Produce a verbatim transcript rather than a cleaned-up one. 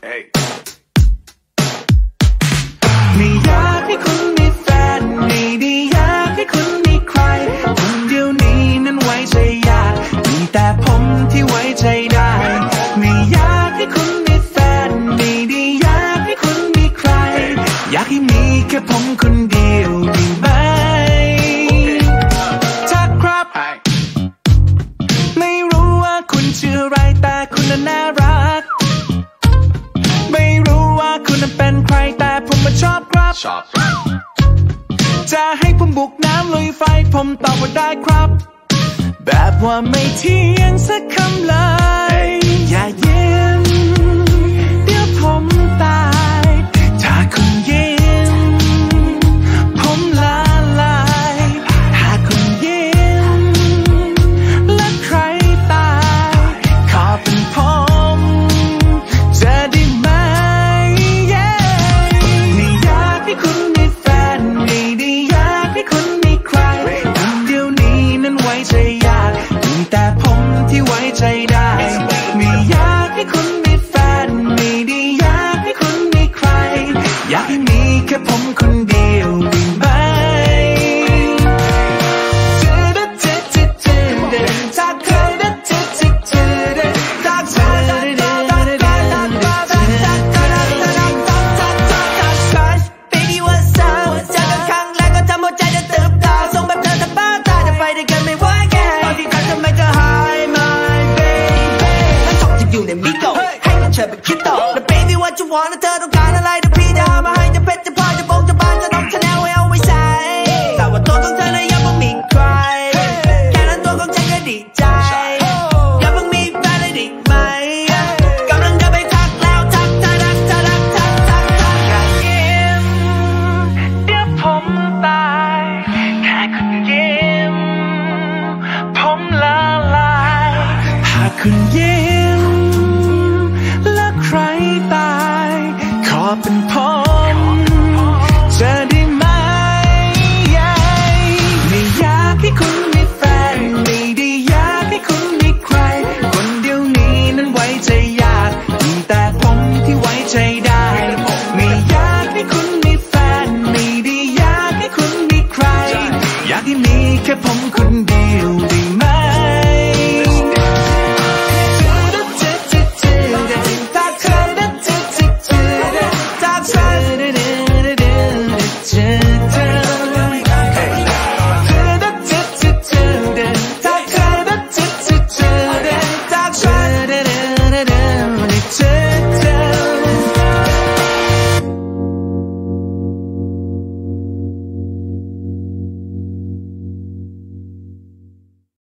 ไม่อยากให้คุณมีแฟนไม่ได้อยากให้คุณมีใครคนเดียวนี้นั้นไว้ใจยากมีแต่ผมที่ไว้ใจได้ไม่อยากให้คุณมีแฟนไม่ได้อยากให้คุณมีใครอยากให้มีแค่ผมคนเดียวได้ไหมถ้าครับไม่รู้ว่าคุณชื่ออะไรแต่คุณน่ารักไม่รู้ว่าคุณนั้นเป็นใครแต่ผมมาชอบครับจะให้ผมบุกน้ำลุยไฟผมตอบว่าได้ครับแบบว่าไม่เที่ยงสักคำเลยอย่ายิ้มเดี๋ยวผมตายถ้าคุณยิ้มผมละลายถ้าคุณยิ้มและใครตายขอเป็นผมจะได้ไหมไม่อยากให้คุณมีแฟนไม่ได้อยากให้คุณมีใครคนเดียวนี้นั้นไว้ใจยากมีแต่ผมที่ไว้ใจได้ไม่อยากให้คุณมีแฟนไม่ได้อยากให้คุณมีใครอยากให้มีแค่ผมคนเดียวได้ไหมแต่ baby what you want เธอต้องการอะไรเดี๋ยวพี่จะหามาให้จะเพชรจะพลอยจะบงจะบานจะน้องชาแนลไว้เอาไว้ใช้แต่ว่าตัวของเธอน่ะยังไม่มีใครแค่นั้นตัวของฉันก็ดีใจอย่าเพิ่งมีแฟนเลยดีไหมกำลังจะไปทักแล้วทักทักทักทักทักทักทักทักอย่ายิ้มเดี๋ยวผมตายแค่คุณยิ้มผมละลายหากคุณยิ้มใครตายขอเป็นผมจะได้ไหมไม่อยากให้คุณมีแฟนไม่ได้อยากให้คุณมีใครคนเดียวนี้นั้นไว้ใจ